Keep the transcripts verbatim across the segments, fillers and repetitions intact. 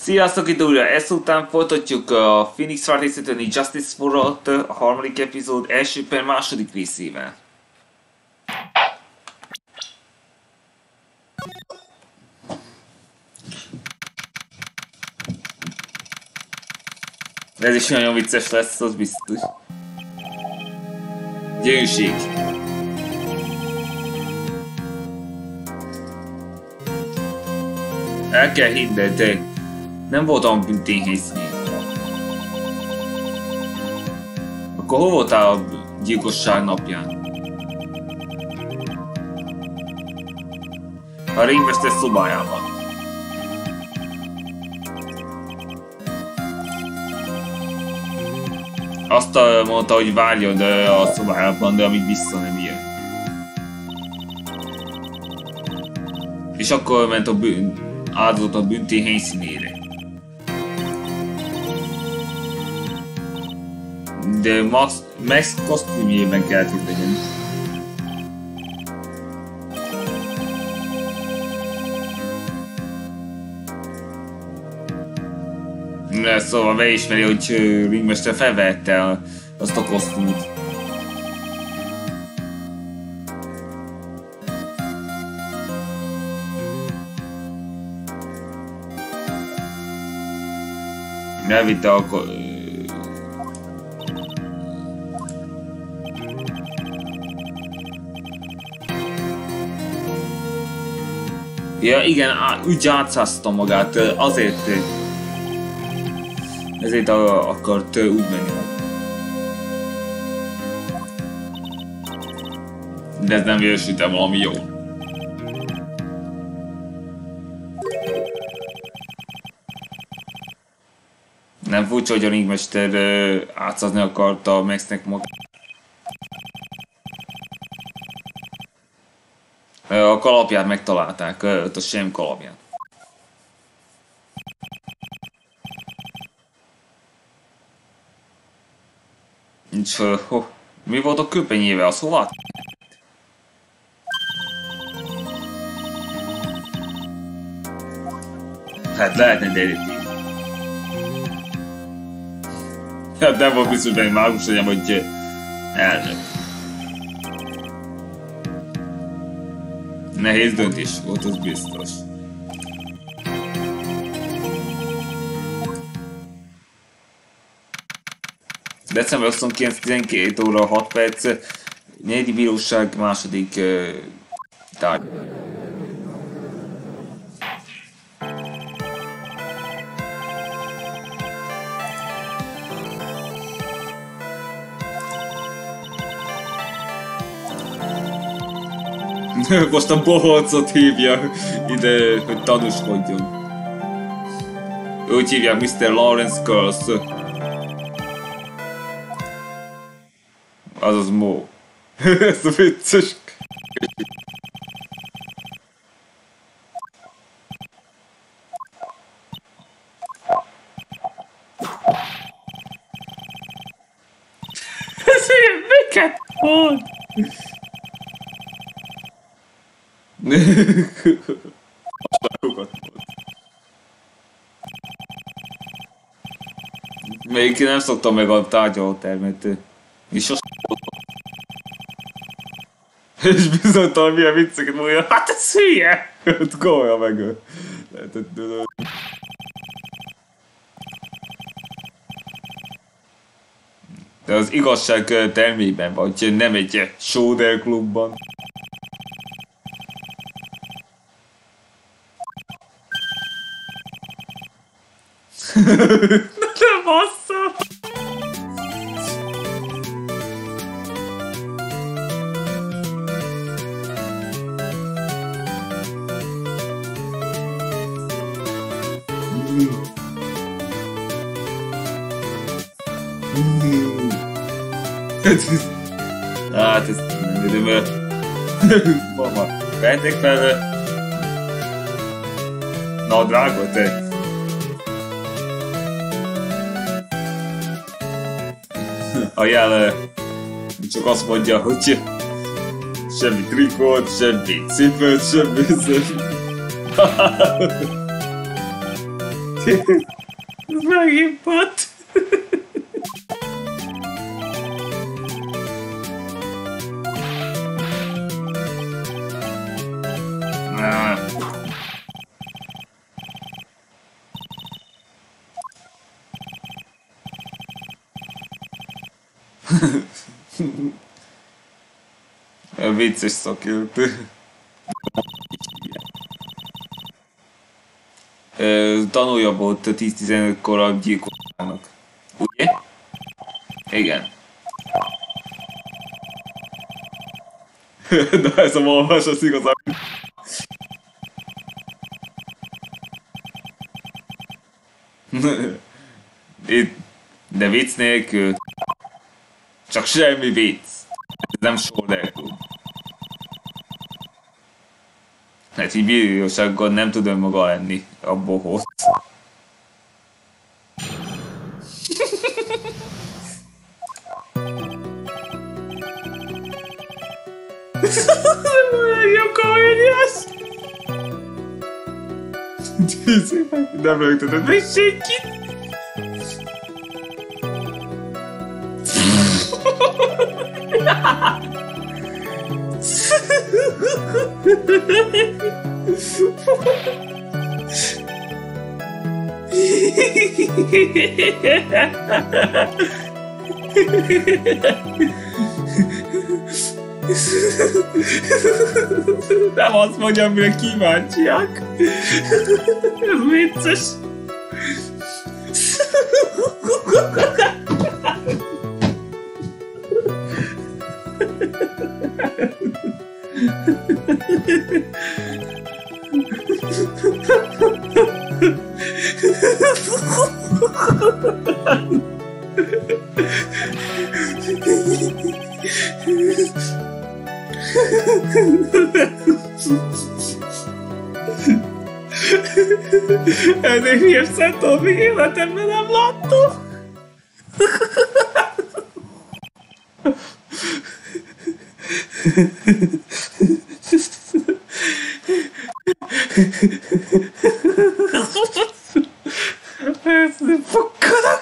Sziasztok, itt újra! Ezután folytatjuk a Phoenix Wright részletőni Justice for All a harmadik epizód első per második részével. Ez is nagyon vicces lesz, az biztos. Győség! El kell hinned, de nem voltam bünténhelyszínén. Akkor hol voltál a gyilkosság napján? A ringmester szobájában. Azt mondta, hogy várjon a szobájában, de amíg vissza nem jön. És akkor ment a bűn, áldott a büntény helyszínére. De Max, Max kosztümjében kellett, hogy legyen. De szóval beismeri, hogy ringmester felvette azt a kosztümöt. Elvitte akkor... Ja igen, úgy átszázta magát, azért... Ezért akart úgy menni. De ez nem vérősítem valami jó. Nem furcsa, hogy a ringmester átszázni akarta Maxnek magát. A kalapját megtalálták, a sem kalapját. Nincs, ho, mi volt a köpenyével, az hova? Hát lehetne deríteni. Hát nem volt biztos, hogy mágus legyen, hogy elnök. Nehéz döntés volt, az biztos. december huszonkilencedike tizenkét óra hat perc, negyedik bíróság második uh, tárgy. Most a bohócot hívja ide, hogy tanúskodjon. Úgy hívják miszter Lawrence Curse. Azaz Mo. Ez a vicces. Ez ilyen miket mond? Még nem szoktam meg a tárgyalótermet. És sosem és bizonytalan milyen vicceket mondja. Hát ez hülye! Hát komolyan meg. De az igazság termében vagy, nem egy Shooter klubban. Ne bassza! Hát ez nem időmű. Mama, vehetnék fel. Na drága te. A jel csak azt mondja, hogy semmi trikót, semmi cipőt, semmi... Ez megint pat. Vicces szakértő. Tanulja volt tíz-tizenötkor a gyilkosságnak. Ugye? Igen. De ez a malvás az igazán. Itt, de vicc nélkül. Csak semmi vicc. Ez nem sor nélkül. Hát így bírósággal nem tud önmaga lenni a bohóc. Olyan jó komédiás! Nem rögtötted meg senkit! Nem azt mondja, amire kíváncsiak. Ez vicces. Ennél ilyen szentől még életemben nem láttam. Fokkadok!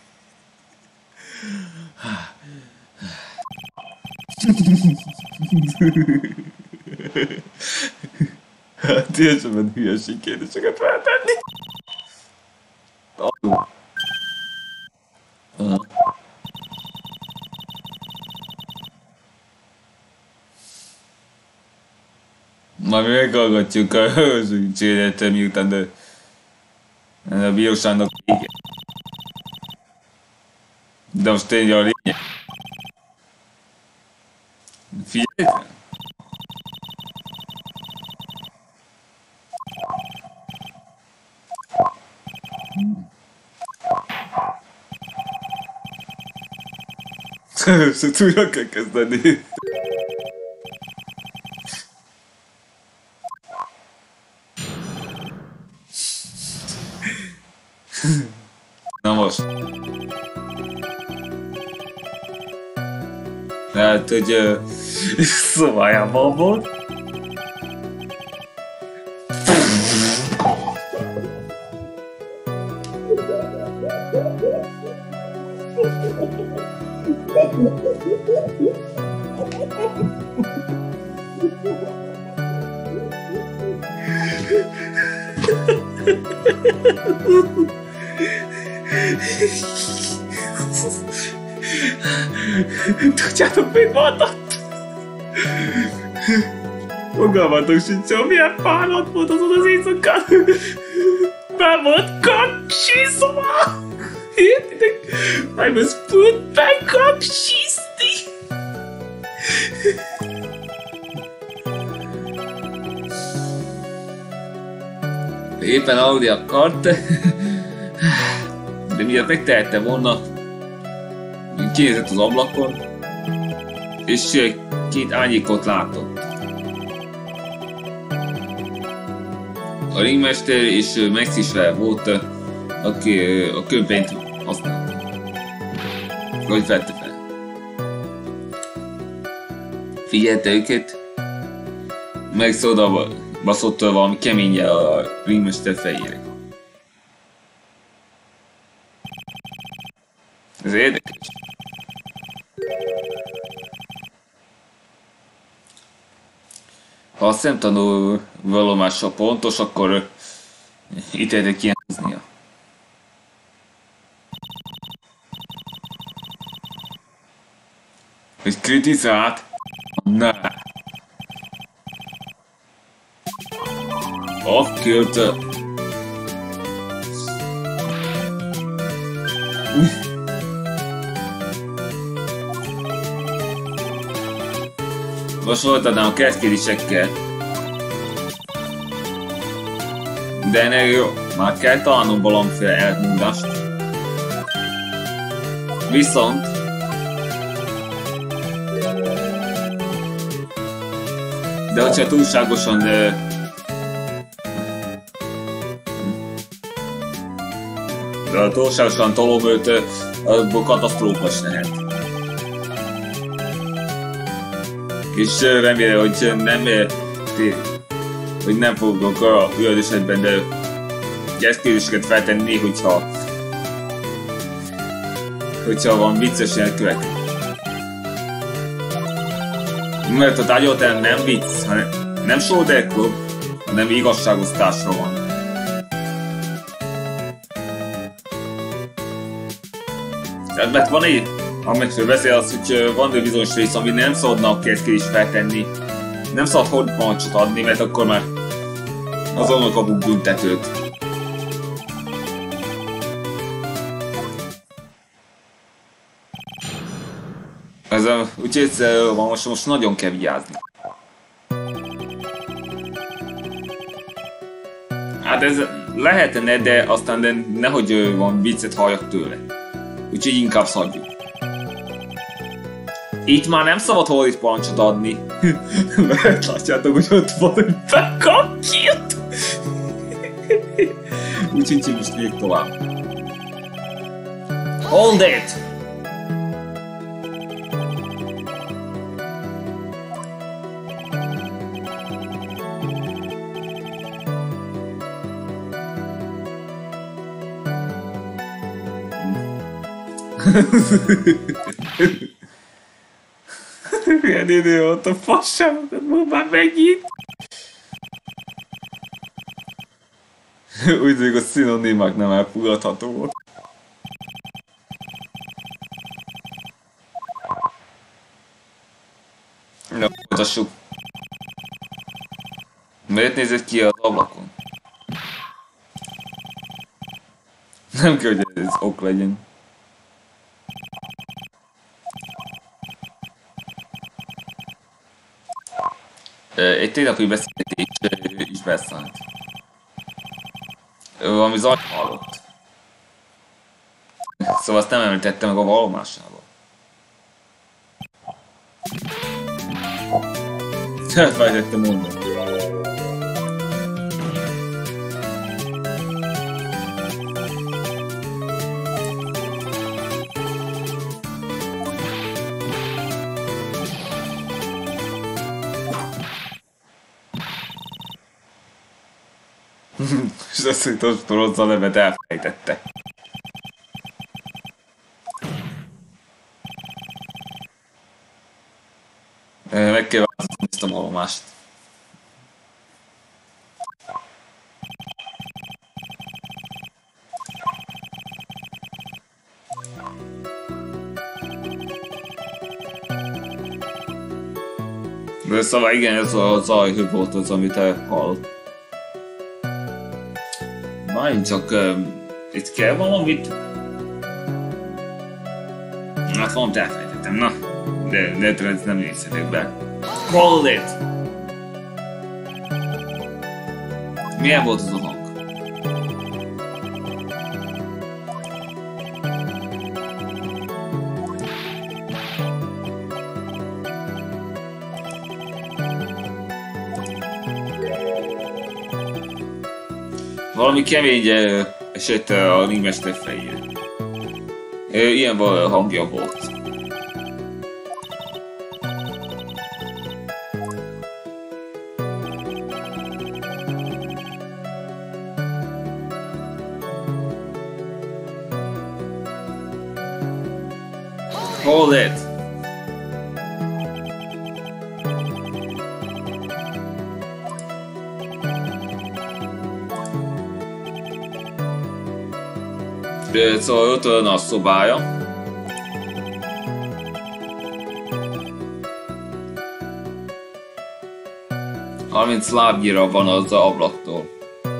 Hát teljesen hülyeség kérdéseket feltenni. Adó. Aha. Majd meghallgatjuk a segítséget miután, de a bíróságnak vége. De most tényleg a lényeg. Figyelj! Szóval újra kell kezdeni. Na most. Hát, hogy uh, szobájában volt. Tudjátok, mit mondott? Fogalmatok sincs, milyen fáradt volt azon az éjszakán. Már volt kapcsizva. Értitek? I was put back kapcsizni. Éppen Audi akart, de miért megtehette volna, kinézett az ablakon, és két árnyékot látott. A ringmester és Max is fel volt, aki a köpenyt használta. Vagy vette fel. Figyelte őket, Max oda baszott valami keménye a ringmester fejére. Ez érdekes. Ha a szemtanú vallomása pontos, akkor ítéltek kijelznie. Hogy kritizált? Ne. Azt kérte. Most folytatnám a kertkérdésekkel. De ennél jó, már kell találnom valamiféle elmondást. Viszont de hogyha túlságosan de, de ha túlságosan tolom őt, abból katasztrófás lehet. És remélem, hogy nem, hogy nem fogok a olyan esetben de kérdéseket feltenni, hogyha hogyha van vicces jelkövek. Mert a tárgyalatelem nem vicc, hanem nem shoulder club, hanem igazságosztásra van. Mert van egy, amikor beszél az, hogy van egy bizonyos rész, ami nem szabadna a kérdést feltenni. Nem szabad holdpancsot adni, mert akkor már azonnal kapunk büntetőt. Ez a, úgyhogy ez, most, most nagyon kell vigyázni. Hát ez lehetne, de aztán de nehogy van viccet halljak tőle. Úgyhogy inkább szadjuk. Itt már nem szabad holdit parancsot adni. Mert látjátok, hogy ott van, hogy bekakít. Úgyhogy most még tovább. Hold it! Milyen idő volt a fasságokat, most már megint! Úgy tűnik, a szinonimák nem elfogadhatóak. Na, mutassuk. Miért nézett ki az ablakon? Nem kell, hogy ez ok legyen. Egy tegnapi beszélgetés is beszállt. Valami zajt hallott. Szóval azt nem említette meg a vallomásával. Elfelejtettem mondani. És azt, hogy Tostorozza a nevet elfelejtette. Meg kell változtatni ezt a vallomást. De szóval igen, ez a zajhő volt az, amit hallott. Majd csak uh, itt kell valamit. Hát valamit elfelejtettem, na. De, de ez nem nézhetek be. Call it! Milyen volt az a hang? Valami kemény esett a ringmester fejére. Ilyen hangja volt. Hold it! Szóval ott van a szobája. harminc lábnyira van az ablaktól.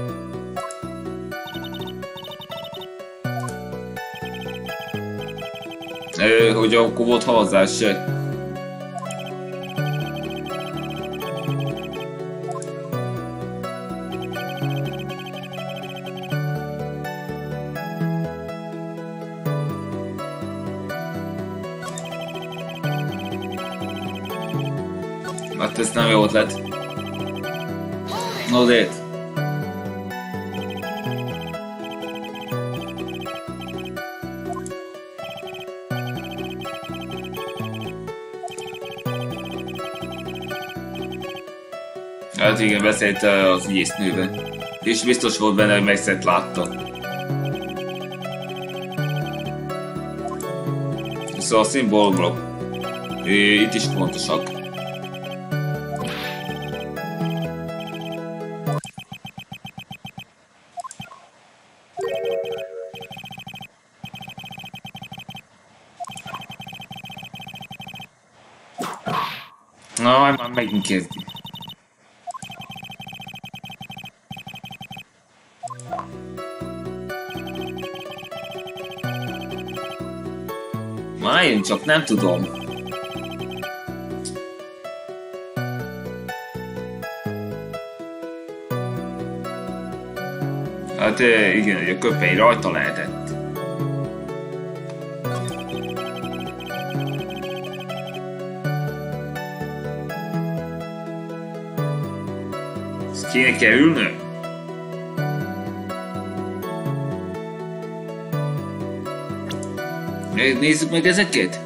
Ö, hogy akkor volt havazás se. Hát ez nem jó ötlet. No dét. Hát igen, beszélt az ügyésznővel. És biztos volt benne, hogy Maxet látta. Szóval a szimbólumok itt is fontosak. Na, majd már megint kezdjük. Már én csak nem tudom. Hát igen, hogy a köpeny rajta lehetett. Ezt kéne kerülnöm? Nézzük meg ezeket!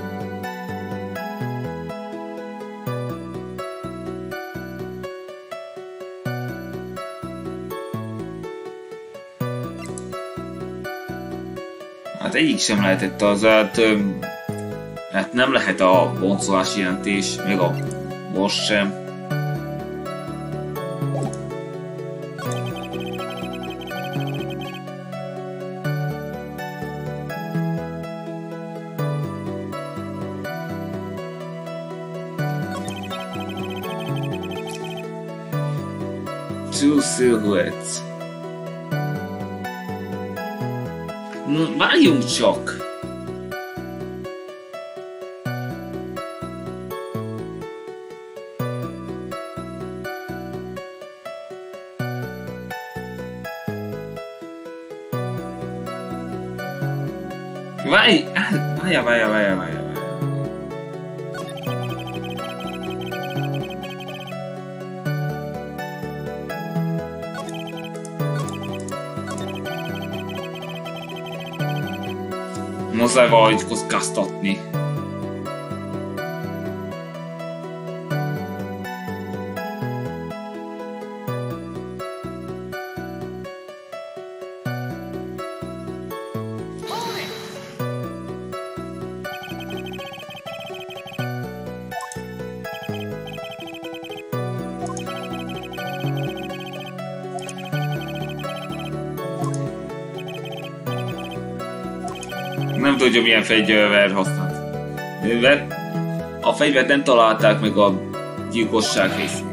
Hát egyik sem lehetett az, hát, hát nem lehet a boncolási jelentés, még a most sem. Two silhouettes. No, várjunk csak! Várj! Várjál, várjál, várjál, várjál. Muszáj valahogy kockáztatni. Nem tudja, milyen fegyver használt. Mivel a fegyvert nem találták meg a gyilkosság részén.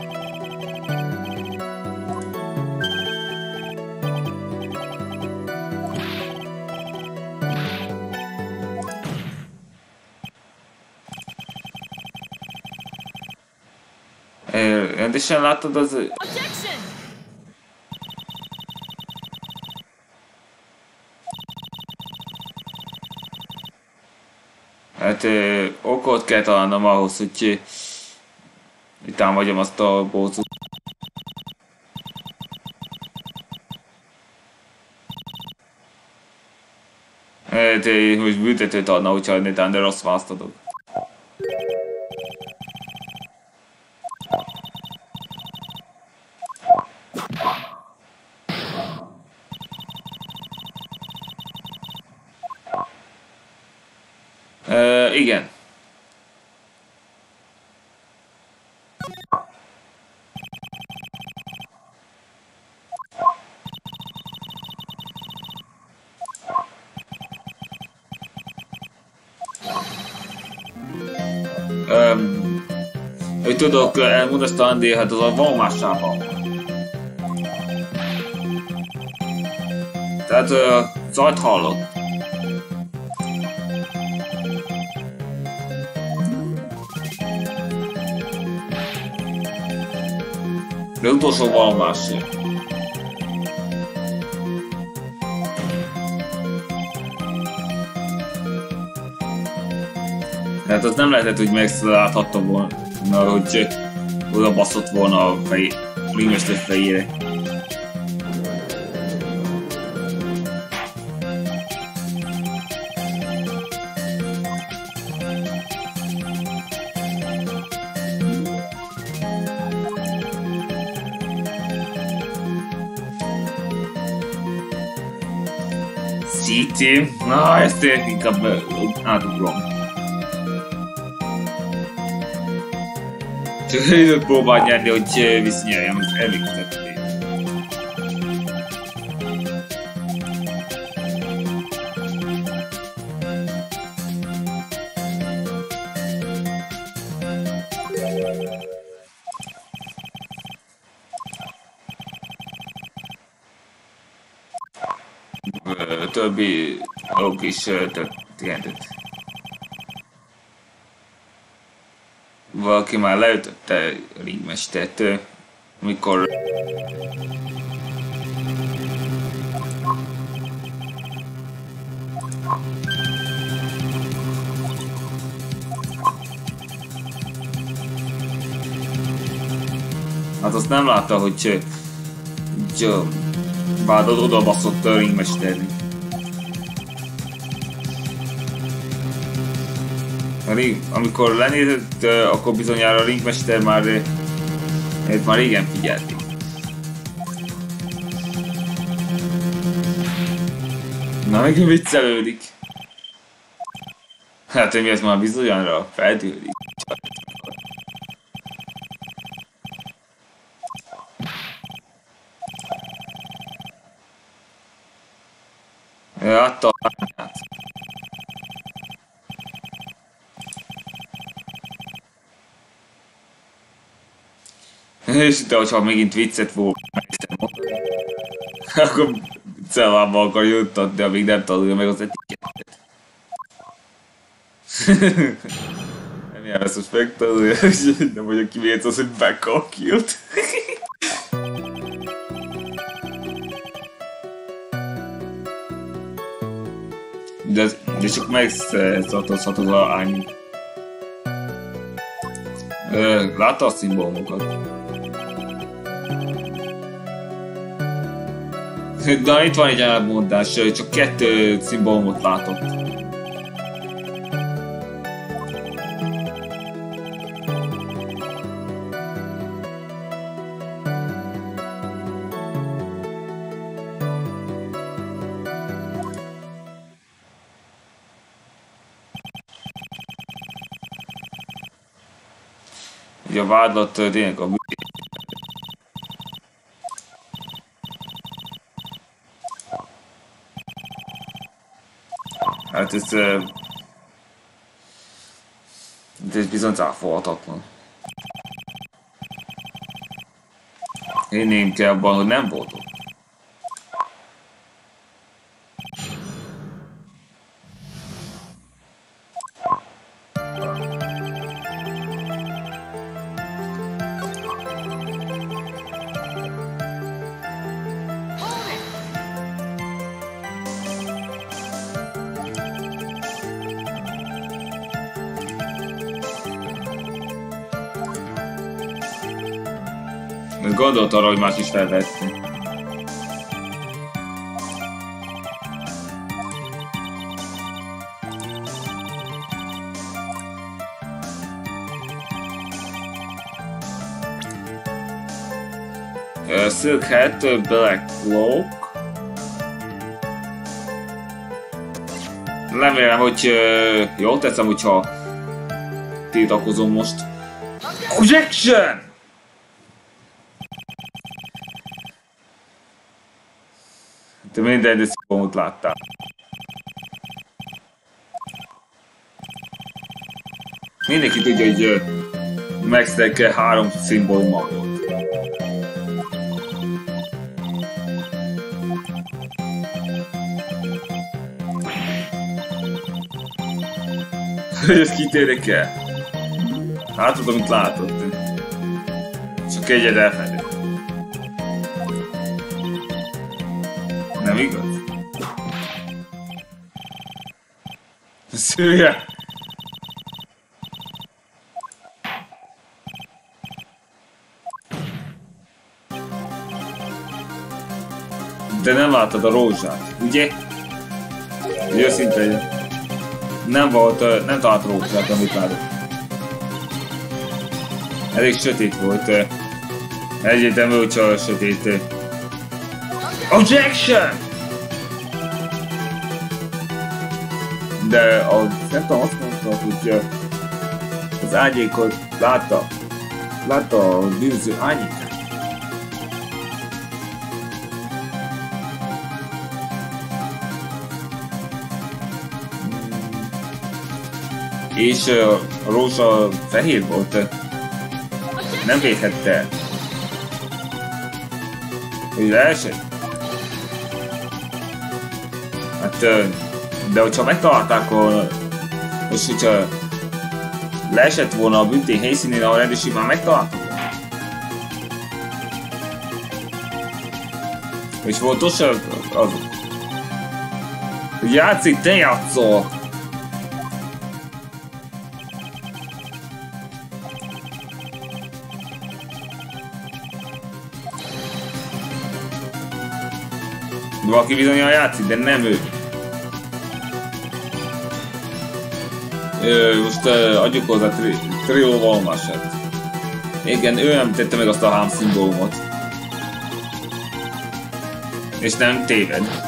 Rendesen láttad az... Hát ö, okot kell találnom ahhoz, hogy, hogy támadjam azt a bócot. Hát most büntetőt adna, hogyha netán, de rossz választ adok. Uh, igen. Um, hogy tudok elmondani, hát az a Walmart-sában. Tehát uh, zajt hallott. De utolsó Walmart. Tehát az nem lehetett, hogy megláthattam volna, hogy oda baszott volna a fej, ringmester fejére. City? Na, ezt inkább átugrom. Csak időt próbál nyerni, hogy visszanyerjem, az elég tették. Többi ok is történt. Valaki már leütötte a ringmestert, mikor hát azt nem látta, hogy Bádod oda baszott a ringmesterni. Amikor lenézett, akkor bizonyára a ringmester már, már régen figyelték. Na, meg viccelődik. Hát, hogy mi ez már bizonyára feltűnik. Adta a lányát. És de hogyha megint viccet volna, akkor cellába akar juttatni, de még nem tanulja meg az etikettet. Nem jár ezt, hogy megtanulja, és nem vagyok kivélt az, hogy megkakilt. De, de csak megszatozhatod a lány. Látta a szimbólumokat? De itt van egy elmondás, csak kettő szimbólumot látott. Ugye a vádlott tényleg a mű... Hát ez... Ez bizony cáfolhatatlan. Hinném kell abban, hogy nem volt ott. Gondolt arra, hogy más is felvettünk. Uh, Silk Hat, uh, Black Cloak. Remélem, hogy uh, jól teszem, hogyha tiltakozom most. Objection! Te minden de szimbólumot láttál. Mindenki tudja, hogy uh, Maxnek három szimbóluma volt. Hogy ezt kit érdekel? Hát tudom, amit látott. Csak egyed elfedett. Nem igaz? Szülje! De nem láttad a rózsát, ugye? Őszintén. Nem volt, nem talált rózsát, amit látott. Elég sötét volt. Egyértelmű, hogy csak sötét. Objection! De a, nem tudom, azt mondta, hogy az ágyékot látta. Látta a bűnöző ágyékot. És a rózsa fehér volt. Nem védhette. Hogy leesett? Hát, de hogyha megtalálták volna, és hogyha leesett volna a büntény helyszínén, ahol rendőrség megtaláltak volna. És volt ott sem az. Játszik, te játszol! Valaki bizonyan játszik, de nem ő. Ö, most uh, adjuk hozzá tri Trio Valmasát. Igen, ő nem tette meg azt a hám szimbólumot. És nem téved.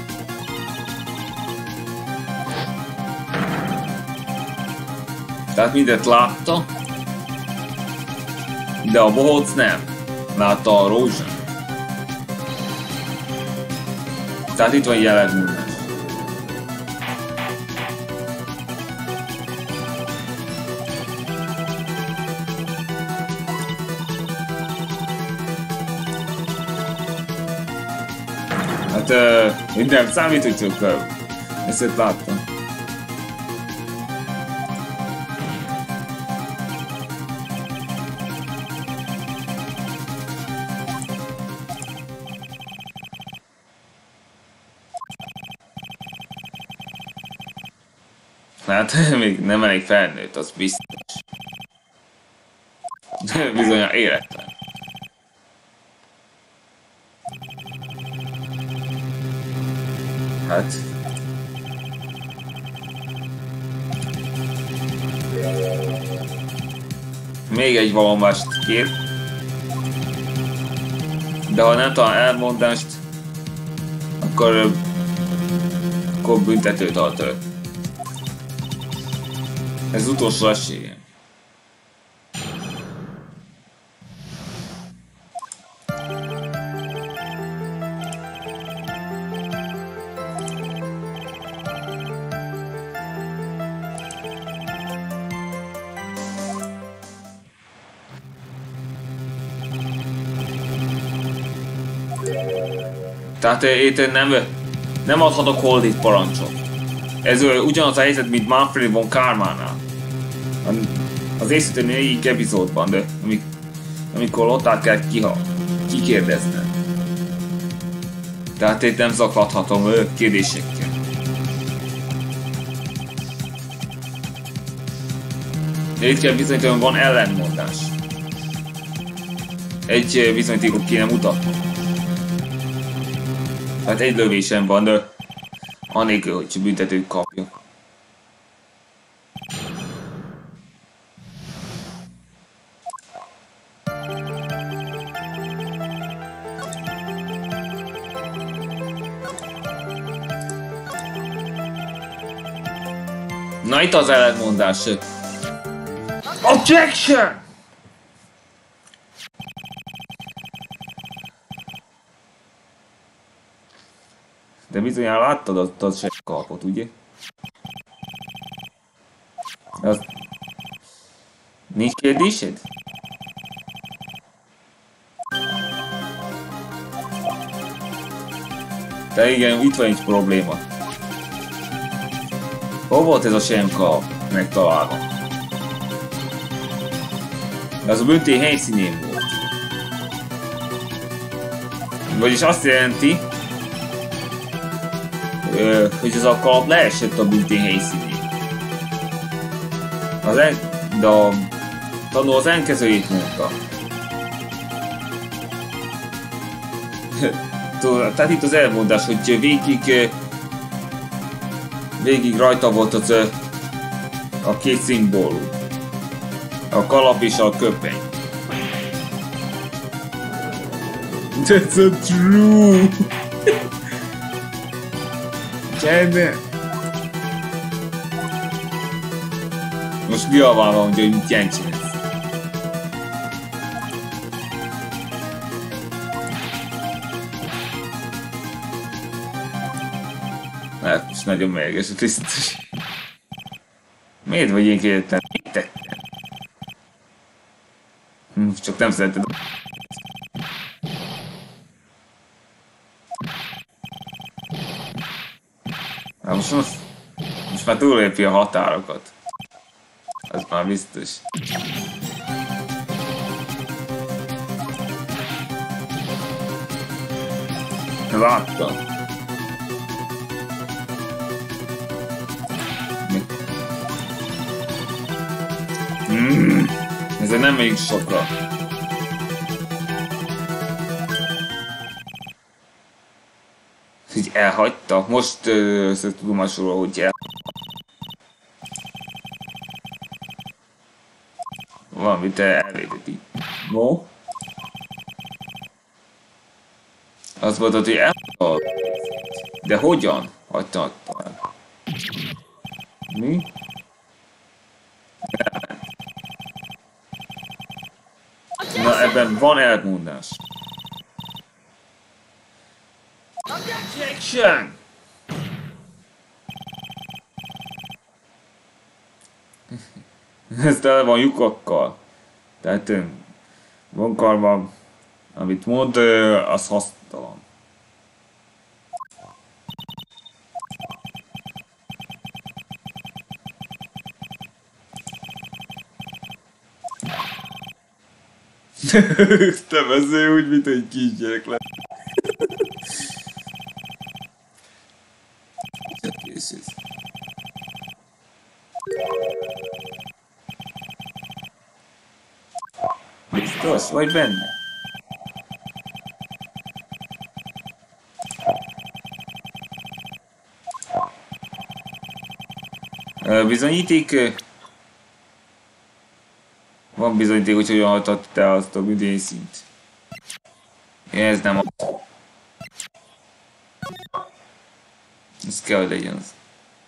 Tehát mindent látta, de a bohóc nem. Látta a rózsát. Tehát itt van jelenmondás. Hát uh, minden számít, hogy csak uh, ezt láttam. Hát még nem elég felnőtt, az biztos. Bizonyan életlen. Hát... Még egy vallomást kér. De ha nem talán elmondást, akkor... Akkor büntetőt ad tőle. Ez az utolsó esélye. Tehát itt nem, nem adhatok holdit parancsot. Ez ugyanaz a helyzet, mint Manfred von Karmannál. Az észítő négyik epizódban, de amik, amikor Lothart kell kiha, kikérdeznem. Tehát itt nem zaklathatom ő kérdésekkel. Itt kell bizonyítanom, van ellentmondás. Egy bizonyítékot kéne mutatni. Hát egy lövésem van, de anélkül, hogy büntetőt kapjak. Na itt az ellentmondás. Objection! De bizonyára láttad azt a seggkalpot, ugye? Az... Nincs kérdésed? De igen, itt van egy probléma. Hol volt ez a semkalp megtalálva? Ez a büntény helyszínén volt. Vagyis azt jelenti, hogy ez a kalap leesett a büntény helyszínén. Az en... De a tanú az ellenkezőjét mondta. Tehát itt az elmondás, hogy végig végig rajta volt az a két szimbólum. A kalap és a köpeny. That's a true! Csende! Most kiabálva, hogy mit jelentsen ez. Hát most nagyon mérges a tisztes. Miért vagy én kérdettem? Mit tettem? Hm, csak nem szereted. Hát most, most, most már túllépi a határokat. Az már biztos. Láttam. Mm, ezzel nem megyünk sokra. Így elhagyta. Most uh, tudomásul, hogy el... Valamit elvédett így. No? Azt mondod, hogy elhagyta. De hogyan hagyta el? Mi? Na, ebben van elmondás. Objection! Ez tele van lyukakkal. Tehát van karban, amit mond, az hasztalan. Te beszélj úgy, mint egy kisgyerek lett. Csak készülsz. Biztos vagy benne? Bizonyíték... Van bizonyíték, hogy hogyan hajtott te azt a büdényszint. Ez nem az. Ez kell, hogy legyen az.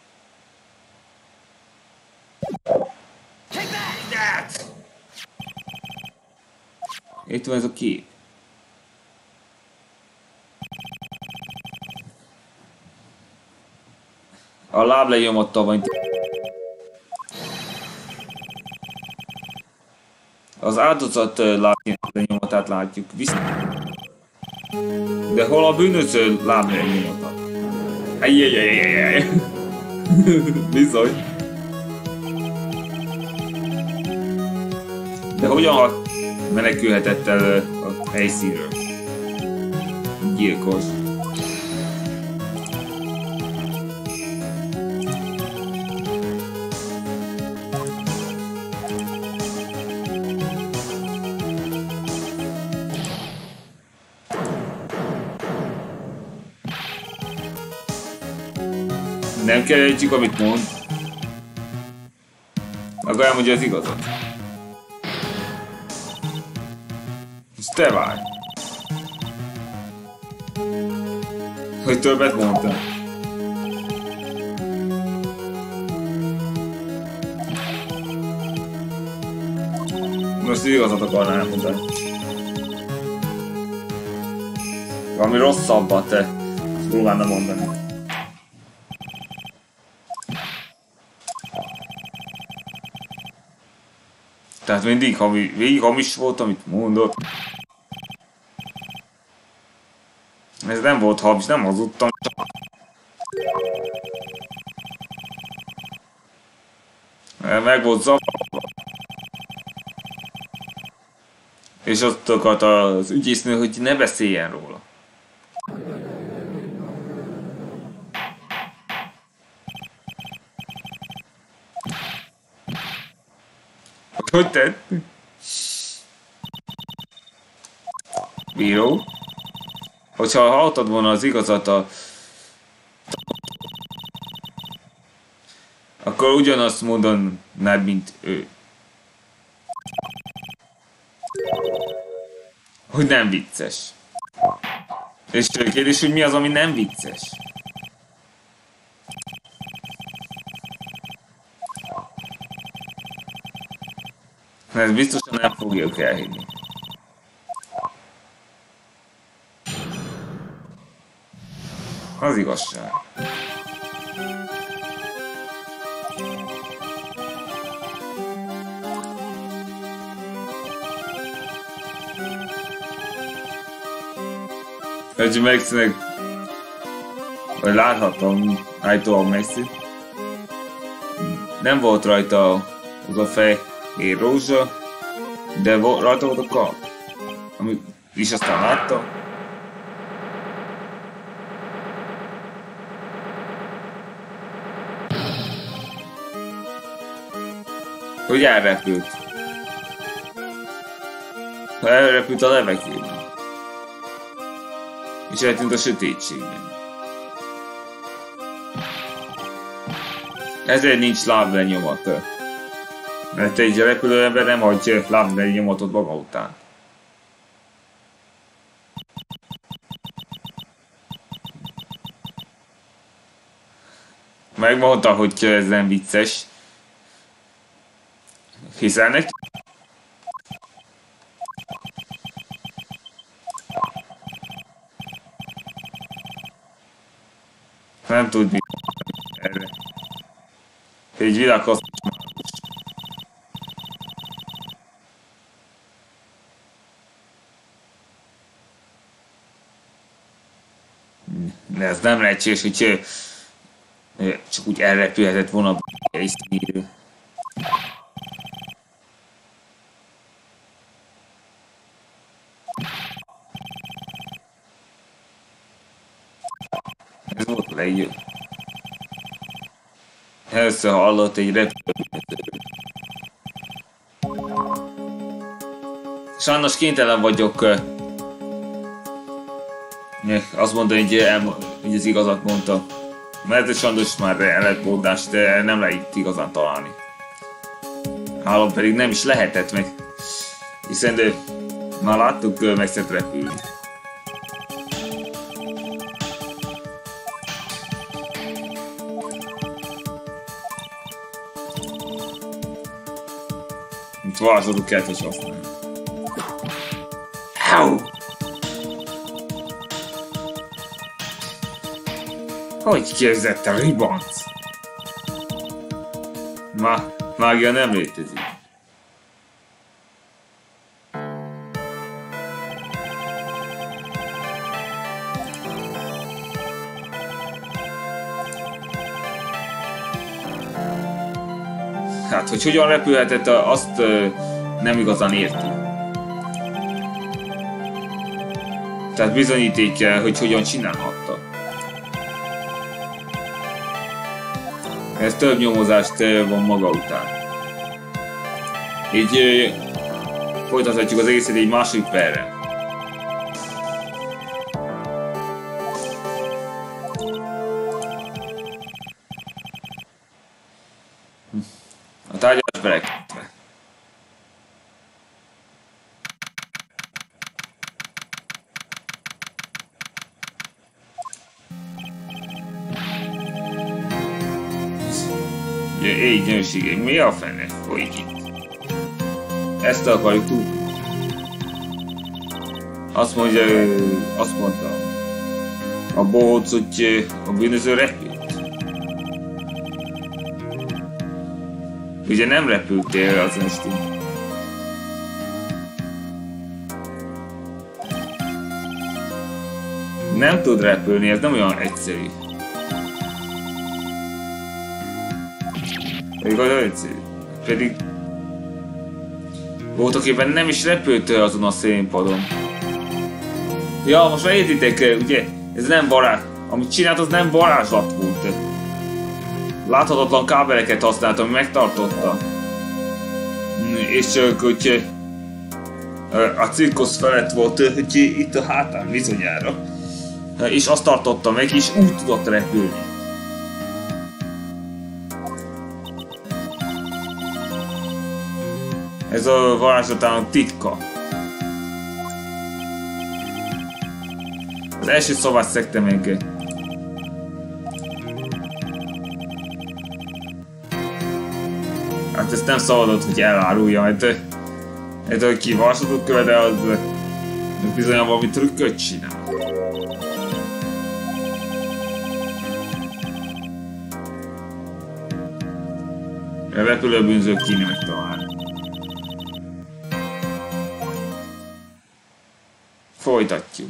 Itt van ez a kép. A láblenyomottal van. Az áldozat láblenyomatát látjuk vissza. De hol a bűnöző láblenyomata? Ejjjjjjjjjjjjj. Bizony. De hogyan menekülhetett el a helyszínről? Gyilkos. Nem kerülhetjük, amit mond. Akkor elmondja az igazat. Most te várj. Hogy többet mondtam. most igazat akarnál mondani. Valami rosszabbat te próbálna mondani. Tehát mindig hami, végig hamis volt, amit mondott. Ez nem volt hamis, nem hazudtam. Meg volt zavarva. És azt akart az ügyésznő, hogy ne beszéljen róla. Hogy tett? Bíró? Hogyha hallottad volna az igazat a... akkor ugyanazt mondanád, mint ő. Hogy nem vicces. És kérdés, hogy mi az, ami nem vicces? Ez biztosan nem fogjuk elhinni. Az igazság. Hogy megszínek, vagy láthattam állítólag Maxi. Nem volt rajta az a fehér rózsa, de rajta volt a kard. Ami is aztán látta. Hogy elrepült. Elrepült a levegőben. És eltűnt a sötétségben. Ezért nincs láblenyomata. Mert egy repülő ember nem hagyja láblenyomatot maga után. Megmondta, hogy ez nem vicces. Hiszel neki? Nem tud mit erre. Egy világhoz. De ez nem lehetséges, hogy csak úgy elrepülhetett volna a helyszínről. Ez volt a legjobb. Először hallott egy repülőt. Sajnos kénytelen vagyok azt mondani, hogy, el, hogy az igazat mondta. Mert sajnos már el lehet módás, de nem lehet igazán találni. Hálom pedig nem is lehetett meg. Hiszen de már láttuk meg szeret repülni. Itt varázslatot kellett is használni. Au! Hogy képzett a ribanc? Ma, mágia nem létezik. Hát, hogy hogyan repülhetett, azt nem igazán érti. Tehát bizonyíték, hogy hogyan csinálhatta. Ez több nyomozást van maga után. Így folytathatjuk az egészet egy másik perre. A tárgyalás belekezdve. Éj, nőségem, mi a fene folyik itt? Ezt akarjuk túl. Azt mondja, azt mondta a bohóc, hogy a bűnöző repült. Ugye nem repültél az estén. Nem tud repülni, ez nem olyan egyszerű. Pedig olyan egyszerű. Pedig voltaképpen nem is repültél azon a színpadon. Ja, most már értitek, ugye? Ez nem varázs. Amit csinált, az nem varázslat volt. Láthatatlan kábeleket használtam, ami megtartotta. És csak, hogy a cirkusz felett volt, hogy itt a hátán bizonyára. És azt tartotta meg, és úgy tudott repülni. Ez a varázslatának titka. Az első szavát szekte meg. Hát ezt nem szabadott, hogy elárulja, mert ez a ki varázslatot követel, az bizonyan valami trükköt csinál. A repülőbűnzők kéne megtalálni. Folytatjuk.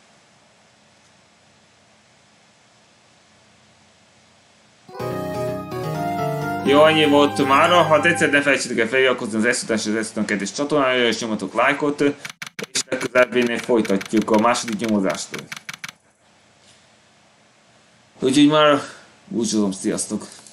Jó, annyi volt mára. Ha tetszett, ne felejtsétek el feliratkozni az Eszutás és az Eszután kettes csatornájára, és nyomatok lájkot, és legközelebb folytatjuk a második nyomozást. Úgyhogy már búcsúzom, sziasztok!